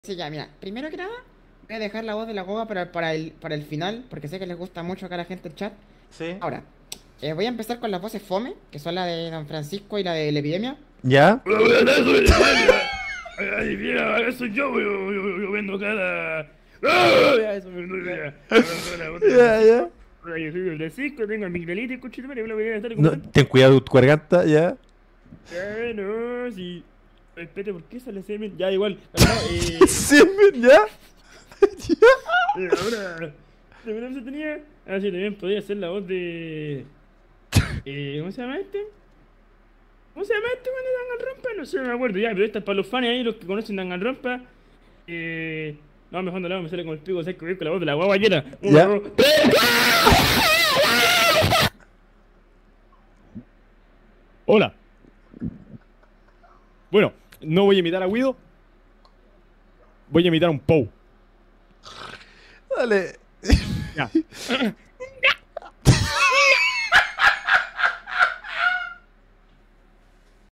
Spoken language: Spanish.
Sí, ya, mira, primero que nada, voy a dejar la voz de la guagua para el final, porque sé que les gusta mucho acá a la gente el chat. Sí. Ahora, voy a empezar con las voces fome, que son la de Don Francisco y la de la epidemia. ¿Ya? Hola, buenas tardes, soy Epidemia. Ay, mira, acá soy yo vendo cada... ¡Ah! Ya, eso me olvidó ya. Yo vendo la botella de Ya, ya. Francisco. Hola, yo soy el de Francisco, tengo amigdalitis, cochito, me voy a estar No, como... ten cuidado tu garganta, ya. No, sí. Espérate, ¿por qué sale semen? Ya, igual, calmado, Semen, ya. ahora... ¿De verdad se tenía? Ah, sí, también podía hacer la voz de... ¿Cómo se llama este? ¿Cómo se llama este cuando Danganronpa? No sé, no me acuerdo ya, pero esta es para los fans ahí, los que conocen Danganronpa. No, mejor no la hago, me sale como el pico seco con la voz de la guagua llena. Uno, Ya. dos, tres. Hola. Bueno, no voy a imitar a Guido, voy a imitar a un Pou. Dale. Ya.